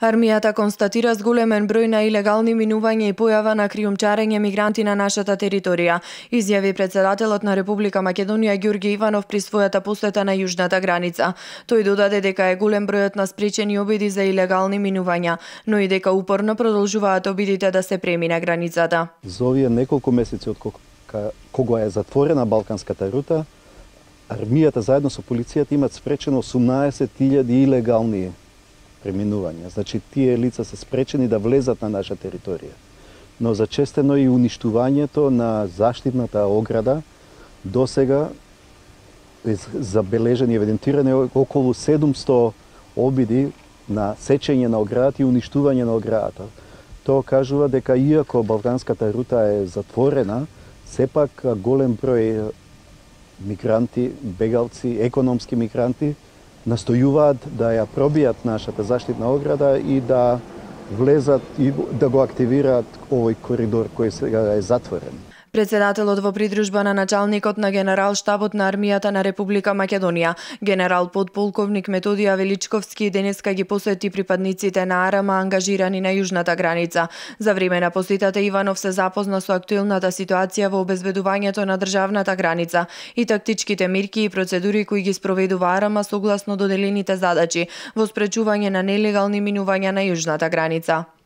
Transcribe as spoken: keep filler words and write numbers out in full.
Армијата констатира зголемен број на илегални минувања и појава на криумчарење мигранти на нашата територија, изјави председателот на Република Македонија Ѓорѓе Иванов при својата посета на јужната граница. Тој додаде дека е голем бројот на спречени обиди за илегални минувања, но и дека упорно продолжуваат обидите да се премине границата. За овие неколку месеци од кога е затворена Балканската рута, армијата заедно со полицијата имат спречено осумнаесет илјади илегални преминувања. Значи, тие лица се спречени да влезат на наша територија. Но зачестено и уништувањето на заштитната ограда досега е забележени и евидентирани околу седумсто обиди на сечење на оградата и уништување на оградата. Тоа кажува дека иако Балканската рута е затворена, сепак голем број мигранти, бегалци, економски мигранти настојуваат да ја пробијат нашата заштитна ограда и да влезат и да го активираат овој коридор кој сега е затворен. Председателот во придружба на началникот на Генерал-штабот на армијата на Република Македонија, генерал подполковник Методија Величковски, денеска ги посети припадниците на АРМА ангажирани на јужната граница. За време на посетата Иванов се запозна со актуелната ситуација во обезбедувањето на државната граница и тактичките мерки и процедури кои ги спроведува АРМА согласно доделените задачи во спречување на нелегални минувања на јужната граница.